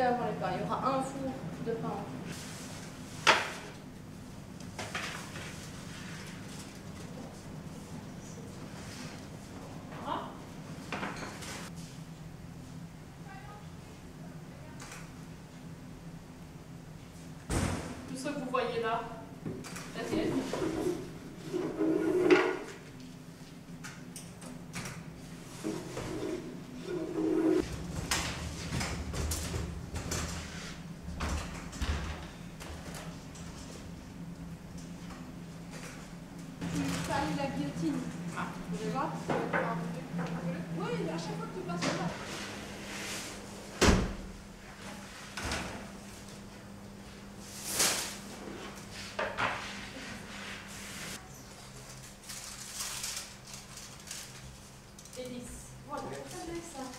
avant les pains. Il y aura un four de pain. Tout ce que vous voyez là, l'assiette. La guillotine. Ah, Vous voulez voir? Oui, à chaque fois que tu passes là. Hélice. Voilà, ça laisse ça.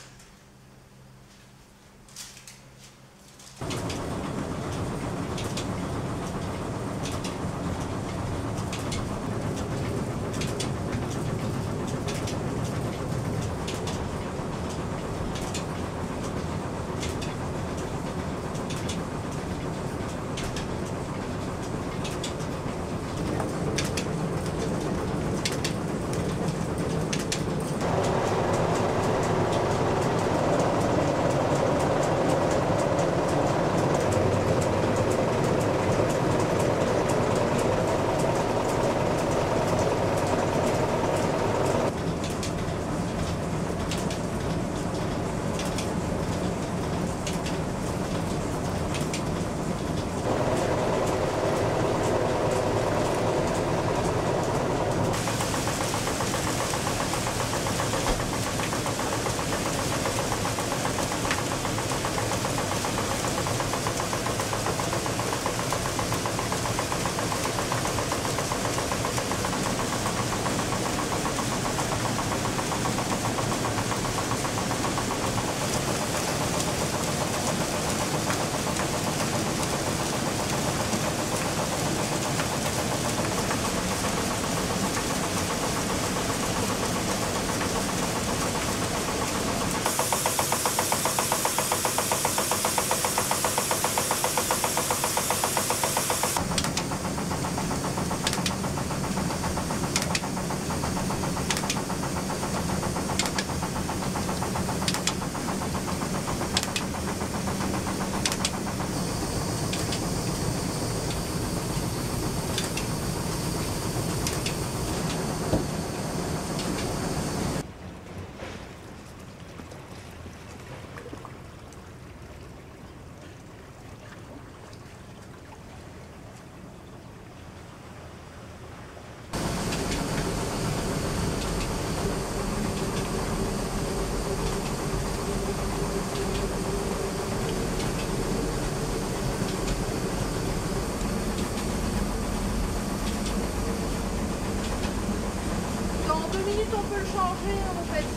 On peut le changer en fait.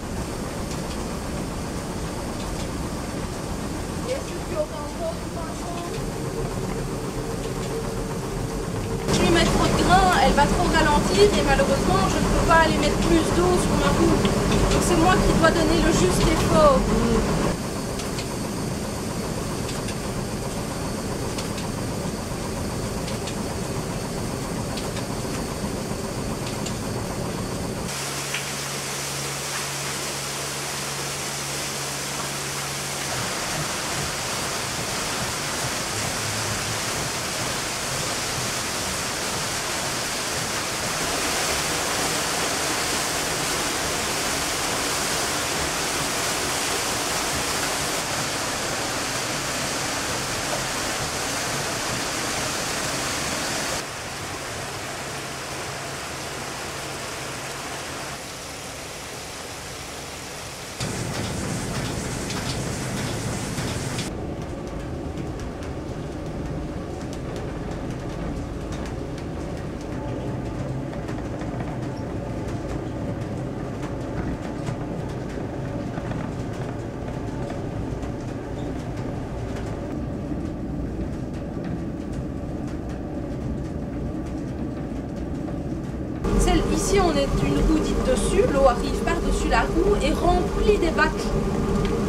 Est-ce que tu auras encore du pinceau? Si je lui mets trop de grains, elle va trop ralentir et malheureusement je ne peux pas aller mettre plus d'eau sur ma roue. Donc c'est moi qui dois donner le juste effort. Ici, on est une roue dite dessus, l'eau arrive par-dessus la roue et remplit des bacs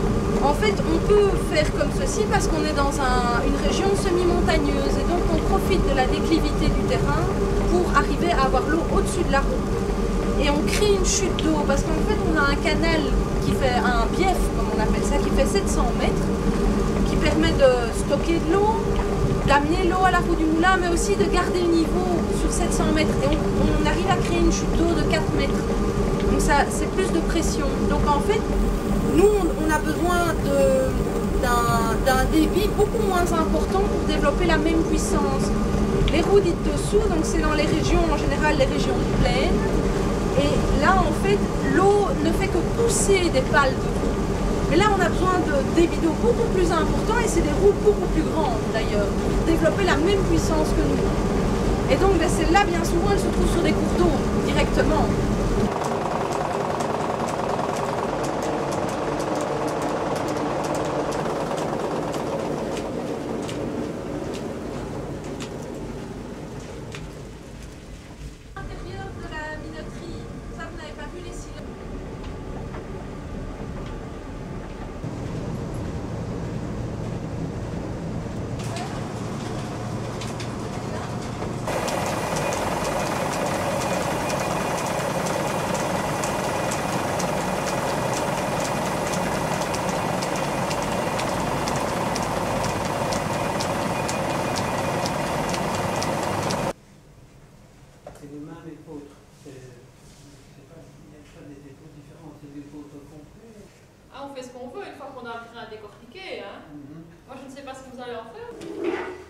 En fait, on peut faire comme ceci parce qu'on est dans une région semi-montagneuse et donc on profite de la déclivité du terrain pour arriver à avoir l'eau au-dessus de la route. Et on crée une chute d'eau parce qu'en fait, on a un canal qui fait un bief, comme on appelle ça, qui fait 700 mètres, qui permet de stocker de l'eau, d'amener l'eau à la roue du moulin, mais aussi de garder le niveau sur 700 mètres. Et on arrive à créer une chute d'eau de 4 mètres. Donc ça, c'est plus de pression. Donc en fait, nous, on a besoin d'un débit beaucoup moins important pour développer la même puissance. Les roues dites dessous, donc c'est dans les régions, en général, les régions pleines. Et là, en fait, l'eau ne fait que pousser des pales de roues. Mais là, on a besoin de débits d'eau beaucoup plus importants et c'est des roues beaucoup plus grandes d'ailleurs, pour développer la même puissance que nous. Et donc, ben, celle-là, bien souvent, elle se trouve sur des cours d'eau directement. C'est les mains, les poutres. Je sais pas s'il y a pas des dépôts différents, c'est des poutres complets. Ah, on fait ce qu'on veut une fois qu'on a appris à décortiquer. Hein. Moi, je ne sais pas ce que vous allez en faire.